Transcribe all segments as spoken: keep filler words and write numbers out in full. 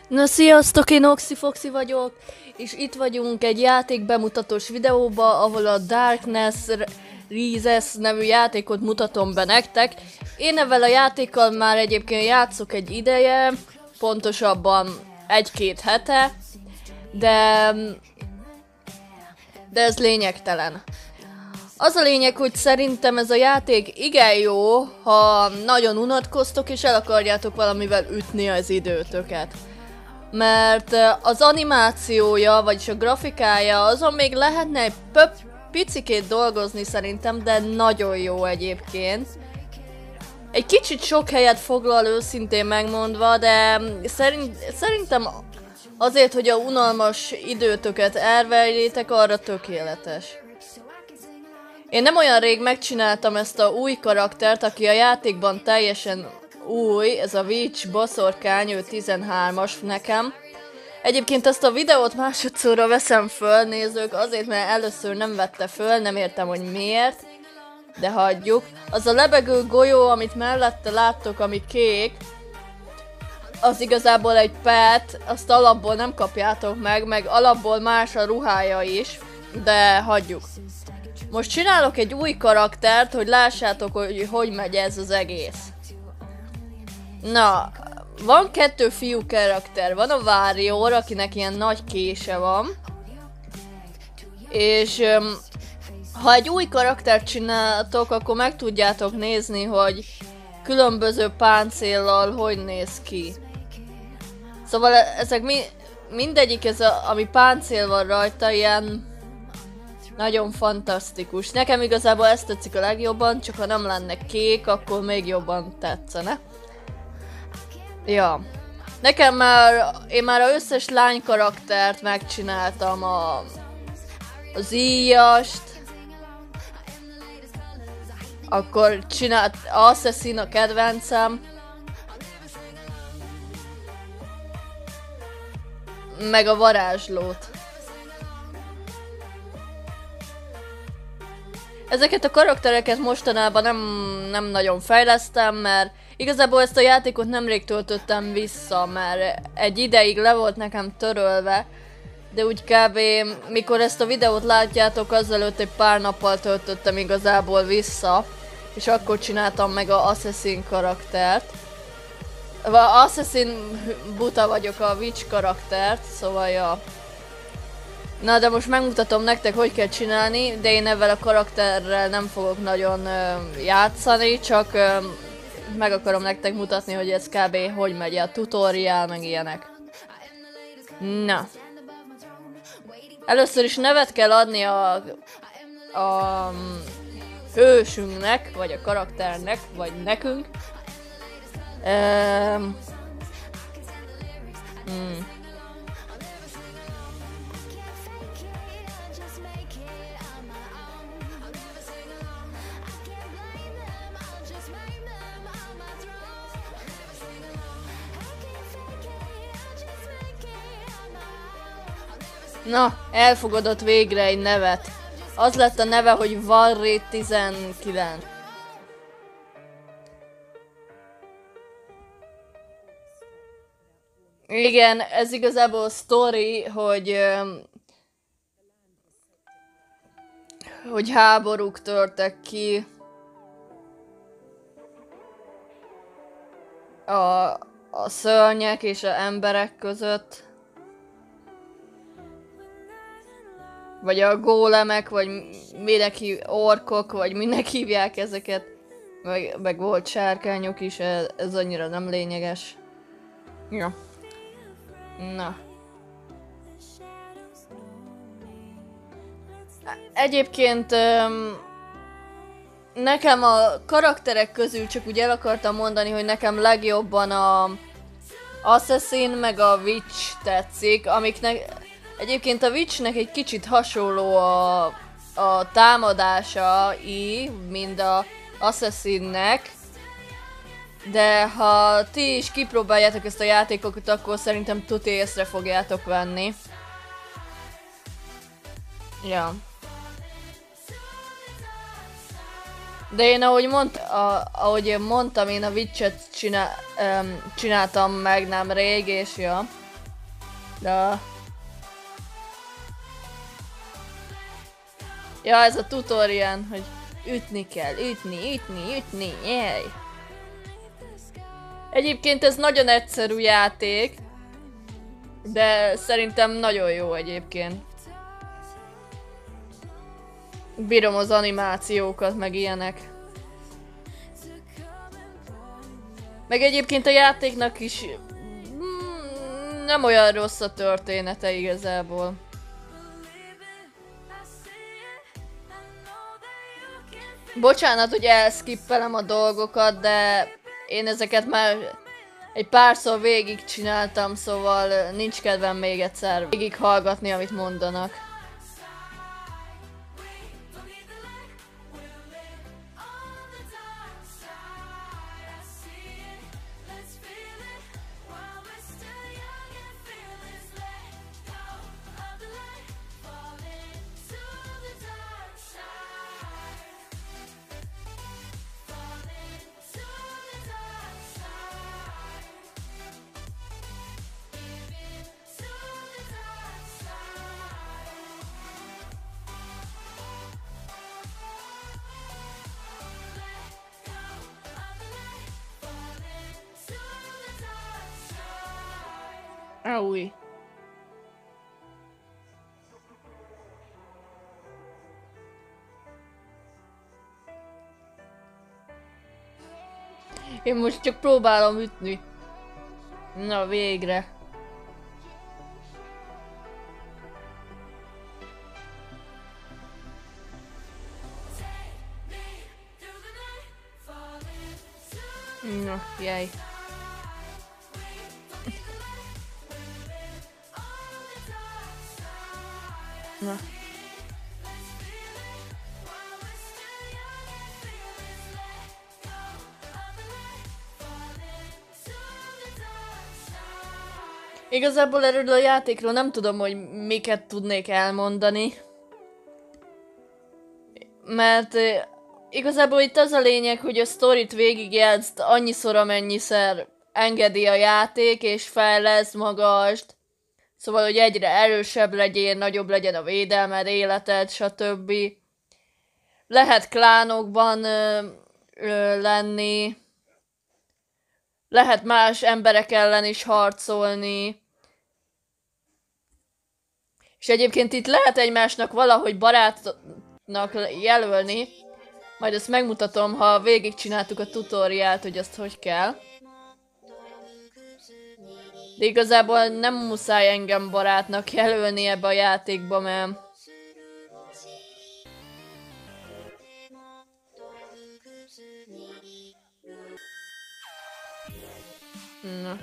Na sziasztok, én Oxyfoxy vagyok, és itt vagyunk egy játék bemutatós videóba, ahol a Darkness Rises nevű játékot mutatom be nektek. Én ezzel a játékkal már egyébként játszok egy ideje, pontosabban egy-két hete, de, de ez lényegtelen. Az a lényeg, hogy szerintem ez a játék igen jó, ha nagyon unatkoztok és el akarjátok valamivel ütni az időtöket. Mert az animációja, vagyis a grafikája, azon még lehetne egy pöp picikét dolgozni szerintem, de nagyon jó egyébként. Egy kicsit sok helyet foglal őszintén megmondva, de szerint, szerintem azért, hogy a unalmas időtöket elvejlétek, arra tökéletes. Én nem olyan rég megcsináltam ezt a új karaktert, aki a játékban teljesen új, ez a Witch boszorkány, ő tizenhármas nekem. Egyébként ezt a videót másodszorra veszem föl, nézők, azért, mert először nem vette föl, nem értem, hogy miért, de hagyjuk. Az a lebegő golyó, amit mellette láttok, ami kék, az igazából egy pet, azt alapból nem kapjátok meg, meg alapból más a ruhája is, de hagyjuk. Most csinálok egy új karaktert, hogy lássátok, hogy hogy megy ez az egész. Na, van kettő fiú karakter, van a Warrior, akinek ilyen nagy kése van. És um, ha egy új karaktert csináltok, akkor meg tudjátok nézni, hogy különböző páncéllal hogy néz ki. Szóval ezek mi, mindegyik, ez a, ami páncél van rajta, ilyen nagyon fantasztikus. Nekem igazából ezt tetszik a legjobban, csak ha nem lenne kék, akkor még jobban tetszene. Ja. Nekem már, én már az összes lány karaktert megcsináltam, a, az íjast, akkor csinált Assassin a kedvencem, meg a varázslót. Ezeket a karaktereket mostanában nem, nem nagyon fejlesztem, mert igazából ezt a játékot nemrég töltöttem vissza, mert egy ideig le volt nekem törölve, de úgy kb. Mikor ezt a videót látjátok, azelőtt egy pár nappal töltöttem igazából vissza, és akkor csináltam meg a Assassin karaktert. A Assassin buta vagyok, a Witch karaktert, szóval ja. Na de most megmutatom nektek, hogy kell csinálni, de én ezzel a karakterrel nem fogok nagyon ö, játszani, csak ö, meg akarom nektek mutatni, hogy ez kb. Hogy megy a tutorial, meg ilyenek. Na. Először is nevet kell adni a, a hősünknek, vagy a karakternek, vagy nekünk. Um, hmm. Na, elfogadott végre egy nevet. Az lett a neve, hogy Varré tizenkilenc. Igen, ez igazából a sztori, hogy... hogy háborúk törtek ki. A, a szörnyek és az emberek között. Vagy a gólemek, vagy minek hív, orkok, vagy minek hívják ezeket. Meg, meg volt sárkányok is, ez, ez annyira nem lényeges. Ja. Na. Egyébként um, nekem a karakterek közül csak úgy el akartam mondani, hogy nekem legjobban a Assassin meg a Witch tetszik, amiknek... Egyébként a Witchnek egy kicsit hasonló a, a támadása, í, mint a Assassinnek, de ha ti is kipróbáljátok ezt a játékokat, akkor szerintem tuti észre fogjátok venni. Ja. De én ahogy, mond, a, ahogy én mondtam, én a Witch-et csinál, um, csináltam meg nemrég, és ja. De... Ja, ez a tutorial, hogy ütni kell, ütni, ütni, ütni, jaj. Egyébként ez nagyon egyszerű játék, de szerintem nagyon jó egyébként. Bírom az animációkat, meg ilyenek. Meg egyébként a játéknak is mm, nem olyan rossz a története igazából. Bocsánat, hogy elskippelem a dolgokat, de én ezeket már egy párszor végigcsináltam, szóval nincs kedvem még egyszer végighallgatni, amit mondanak. Új. Én most csak próbálom ütni. Na végre. Na, jaj. Na. Igazából erről a játékról nem tudom, hogy miket tudnék elmondani. Mert eh, igazából itt az a lényeg, hogy a sztorit végigjátszd annyiszor, amennyiszer engedi a játék, és fejlesz magast. Szóval, hogy egyre erősebb legyél, nagyobb legyen a védelmed, életed, stb. Lehet klánokban ö, ö, lenni. Lehet más emberek ellen is harcolni. És egyébként itt lehet egymásnak valahogy barátnak jelölni. Majd ezt megmutatom, ha végigcsináltuk a tutoriált, hogy azt hogy kell. De igazából nem muszáj engem barátnak jelölni ebbe a játékba, mert... Na.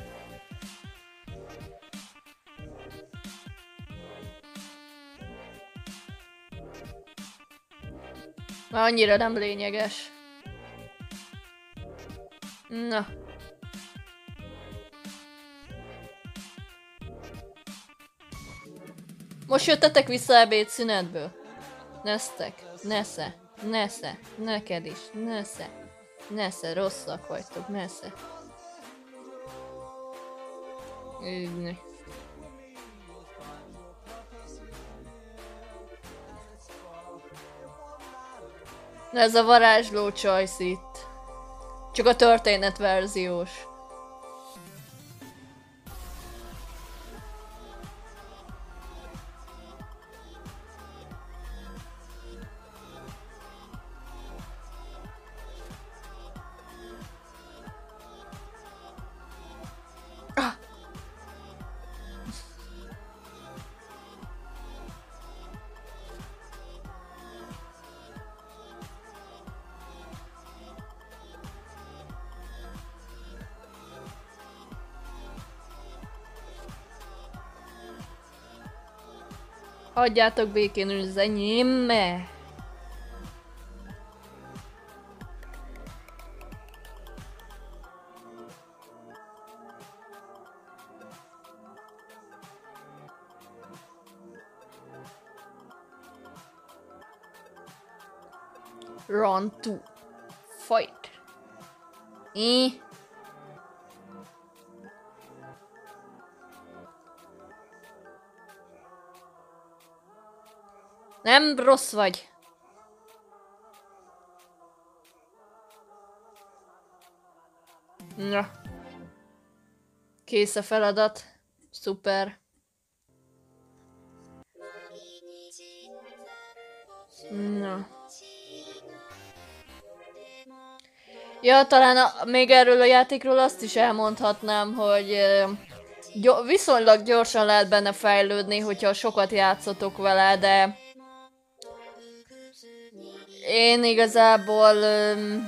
Már annyira nem lényeges. Na. Most jöttetek vissza ebédszünetből? Nesztek, nesze, nesze, neked is, nesze, nesze, rosszak vagytok, nesze. Ügni. Ez a varázsló choice itt. Csak a történetverziós. Hagyjátok békén, hogy az enyém. Round two. Fight. Eh. Nem rossz vagy. Na. Kész a feladat. Szuper. Na. Ja, talán a, még erről a játékról azt is elmondhatnám, hogy e, gy viszonylag gyorsan lehet benne fejlődni, hogyha sokat játszotok vele, de én igazából um,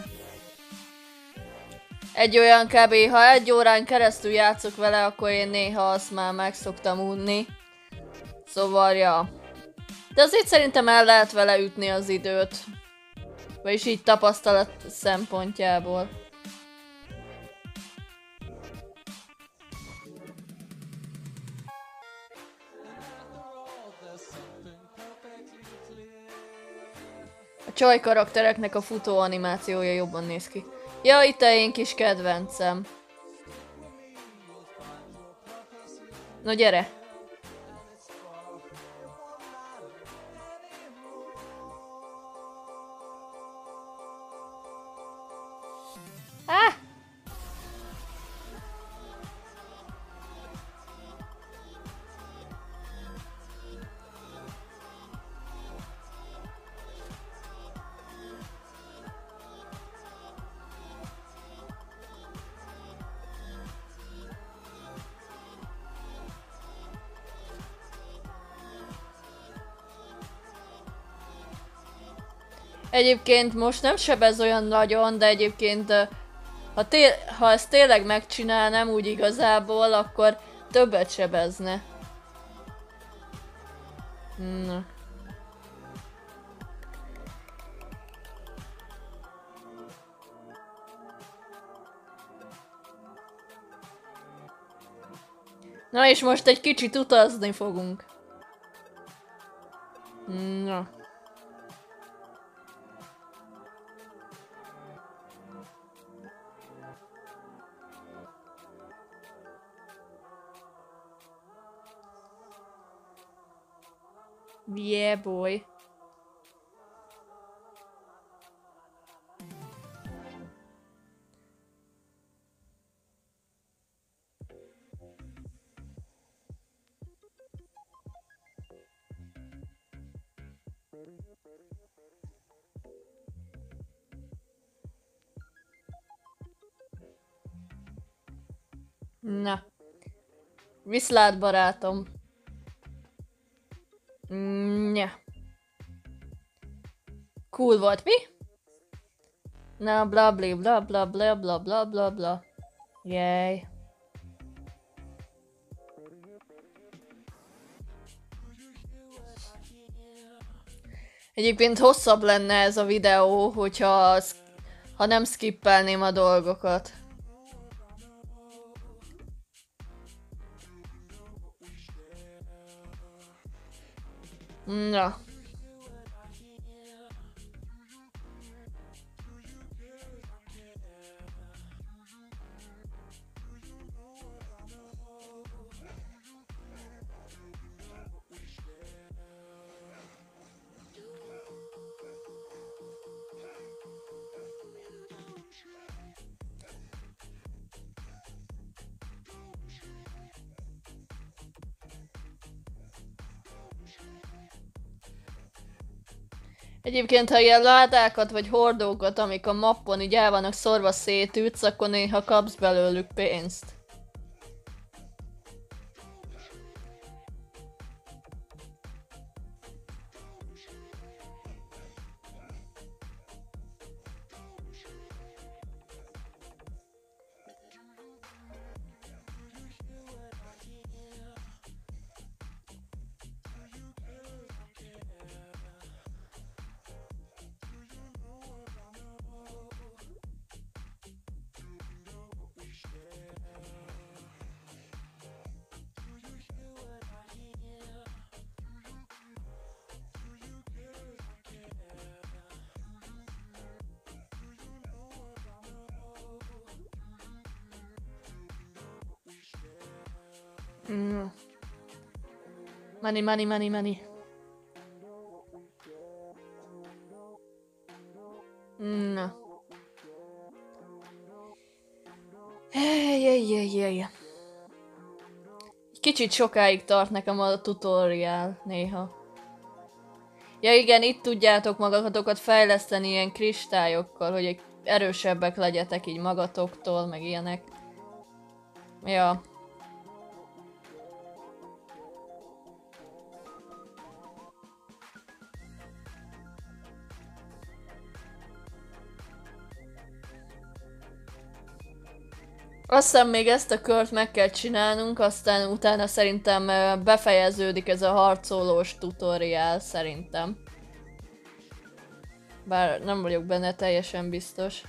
egy olyan kb. Ha egy órán keresztül játszok vele, akkor én néha azt már meg szoktam unni. Szóval, ja. De azért szerintem el lehet vele ütni az időt. Vagyis így tapasztalat szempontjából. A csaj karaktereknek a futó animációja jobban néz ki. Ja, itt a én kis kedvencem. No gyere! Ah! Egyébként most nem sebez olyan nagyon, de egyébként ha, ha ezt tényleg megcsinálnám úgy igazából, akkor többet sebezne. Na. Na és most egy kicsit utazni fogunk. Na. Yeah, boy. Na. Viszlát, barátom. Nya. Cool volt, mi? Na, bla bla bla bla bla bla bla bla bla. Jaj. Egyébként hosszabb lenne ez a videó, hogyha ha nem skippelném a dolgokat. Na. Egyébként, ha ilyen ládákat vagy hordókat, amik a mappon így el vannak szorva szétütsz, akkor néha kapsz belőlük pénzt. Mm. Money, money, money, money. Ajajaj. Kicsit sokáig tart nekem a tutorial néha. Ja igen, itt tudjátok magatokat fejleszteni ilyen kristályokkal, hogy egy erősebbek legyetek így magatoktól, meg ilyenek. Ja. Azt hiszem még ezt a kört meg kell csinálnunk, aztán utána szerintem befejeződik ez a harcolós tutorial, szerintem. Bár nem vagyok benne teljesen biztos.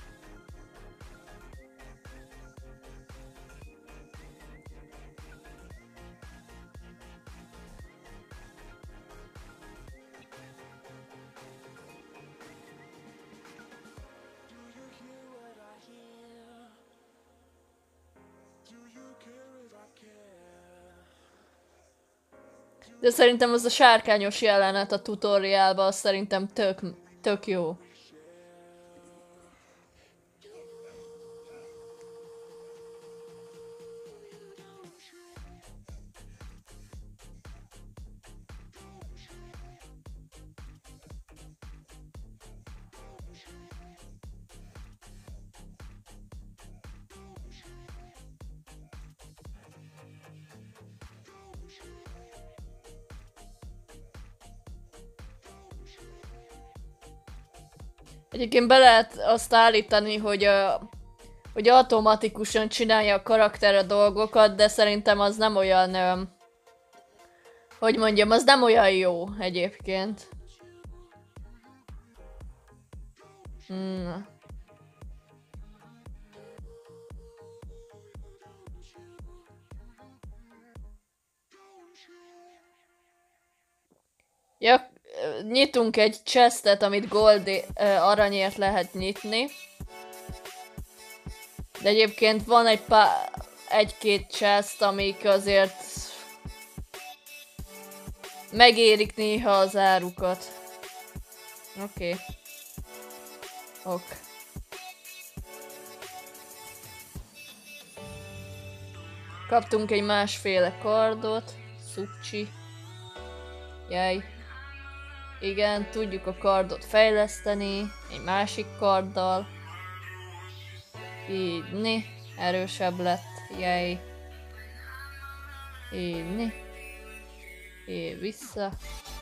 De szerintem az a sárkányos jelenet a tutorialban, az szerintem tök, tök jó. Egyébként be lehet azt állítani, hogy, uh, hogy automatikusan csinálja a karakter a dolgokat, de szerintem az nem olyan, uh, hogy mondjam, az nem olyan jó egyébként. Hmm. Ja, nyitunk egy chestet, amit gold uh, aranyért lehet nyitni. De egyébként van egy pár, egy-két chest, amik azért megérik néha az árukat. Oké. Okay. Ok. Kaptunk egy másféle kardot. Szupcsi. Jaj. Igen, tudjuk a kardot fejleszteni. Egy másik karddal. Így, né. Erősebb lett. Jaj. Így, né. Így, vissza.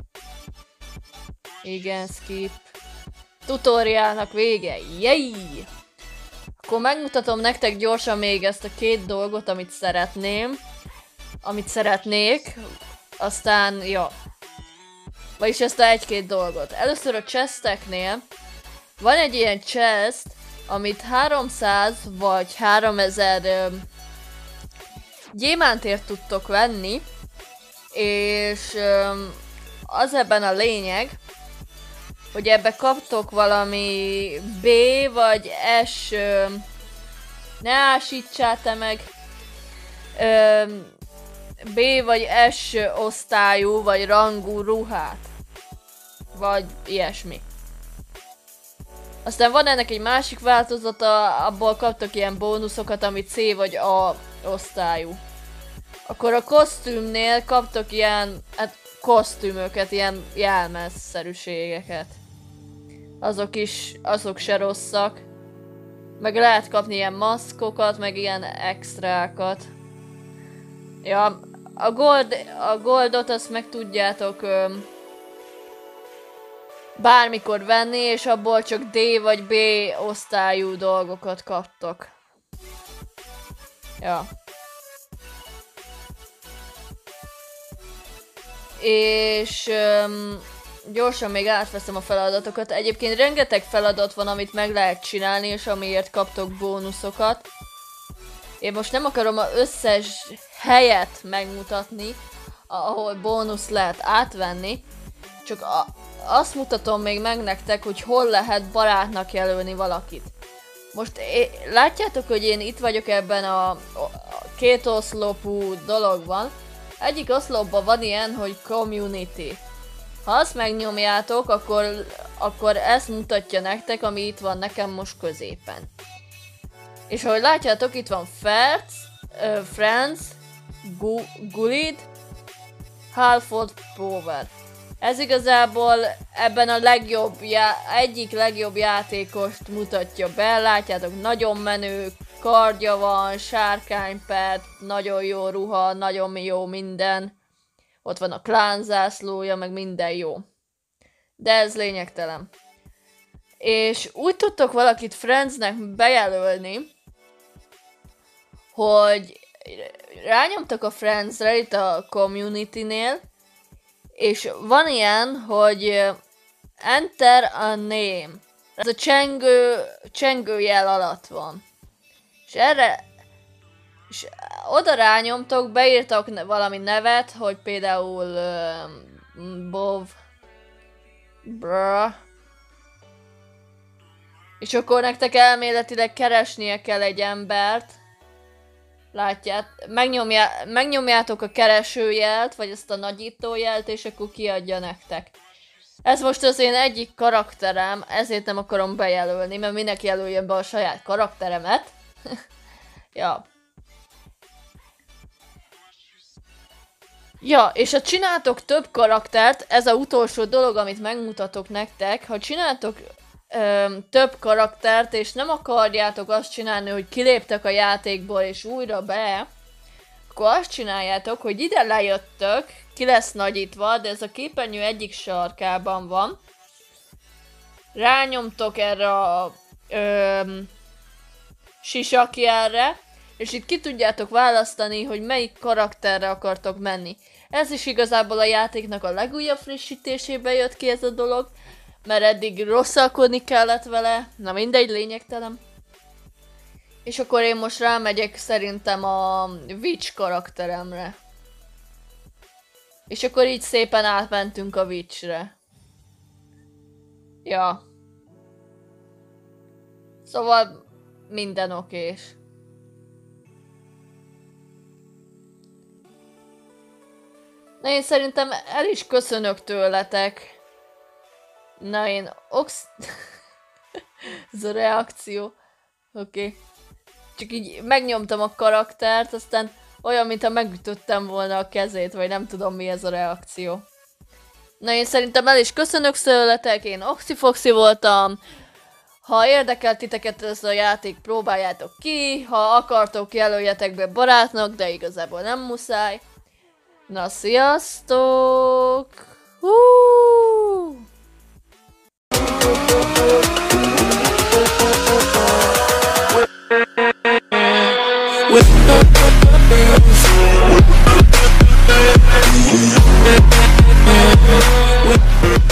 Igen, skip. Tutoriálnak vége. Jaj! Akkor megmutatom nektek gyorsan még ezt a két dolgot, amit szeretném. Amit szeretnék. Aztán, ja. Vagyis ezt a egy-két dolgot. Először a chesteknél van egy ilyen chest, amit háromszáz vagy háromezer um, gyémántért tudtok venni. És um, az ebben a lényeg, hogy ebbe kaptok valami B vagy S, um, ne ásítsál te meg, um, B vagy S osztályú vagy rangú ruhát. Vagy ilyesmi. Aztán van ennek egy másik változata, abból kaptok ilyen bónuszokat, ami C vagy A osztályú. Akkor a kosztümnél kaptok ilyen, hát kosztümöket, ilyen jelmezszerűségeket. Azok is, azok se rosszak. Meg lehet kapni ilyen maszkokat, meg ilyen extrákat. Ja, a, gold, a goldot azt meg tudjátok öm, bármikor venni, és abból csak D vagy B osztályú dolgokat kaptok. Ja. És öm, gyorsan még átveszem a feladatokat. Egyébként rengeteg feladat van, amit meg lehet csinálni, és amiért kaptok bónuszokat. Én most nem akarom az összes helyet megmutatni, ahol bónusz lehet átvenni, csak a, azt mutatom még meg nektek, hogy hol lehet barátnak jelölni valakit. Most é, látjátok, hogy én itt vagyok ebben a, a két oszlopú dologban. Egyik oszlopban van ilyen, hogy community. Ha azt megnyomjátok, akkor, akkor ezt mutatja nektek, ami itt van nekem most középen. És ahogy látjátok, itt van Ferc, uh, Friends, Gu Gulid, Halford Power. Ez igazából ebben a legjobb, egyik legjobb játékost mutatja be, látjátok, nagyon menő, kardja van, sárkánypert, nagyon jó ruha, nagyon jó minden. Ott van a klán zászlója, meg minden jó. De ez lényegtelen. És úgy tudtok valakit Friendsnek bejelölni, hogy rányomtak a Friendsre itt a community-nél, és van ilyen, hogy enter a name. Ez a csengő, csengő jel alatt van. És erre, és oda rányomtok, beírtak valami nevet, hogy például uh, Bov, Bra. És akkor nektek elméletileg keresnie kell egy embert. Látját, megnyomjá, megnyomjátok a keresőjelt, vagy ezt a nagyítójelt, és akkor kiadja nektek. Ez most az én egyik karakterem, ezért nem akarom bejelölni, mert mindenki jelöljön be a saját karakteremet. Ja. Ja, és ha csináltok több karaktert, ez a utolsó dolog, amit megmutatok nektek, ha csináltok ö, több karaktert, és nem akarjátok azt csinálni, hogy kiléptek a játékból, és újra be, akkor azt csináljátok, hogy ide lejöttök, ki lesz nagyítva, de ez a képernyő egyik sarkában van. Rányomtok erre a ö, sisakjelre, és itt ki tudjátok választani, hogy melyik karakterre akartok menni. Ez is igazából a játéknak a legújabb frissítésében jött ki ez a dolog, mert eddig rosszalkodni kellett vele, na mindegy, lényegtelen. És akkor én most rámegyek szerintem a Witch karakteremre. És akkor így szépen átmentünk a Witchre. Ja. Szóval minden okés. Na én szerintem el is köszönök tőletek. Na én ox... Ez a reakció. Oké. Okay. Csak így megnyomtam a karaktert, aztán olyan, mintha megütöttem volna a kezét, vagy nem tudom mi ez a reakció. Na én szerintem el is köszönök tőletek, én Oxyfoxy voltam. Ha érdekel titeket ez a játék, próbáljátok ki. Ha akartok, jelöljetek be barátnak, de igazából nem muszáj. Na, sziasztok! Hú! With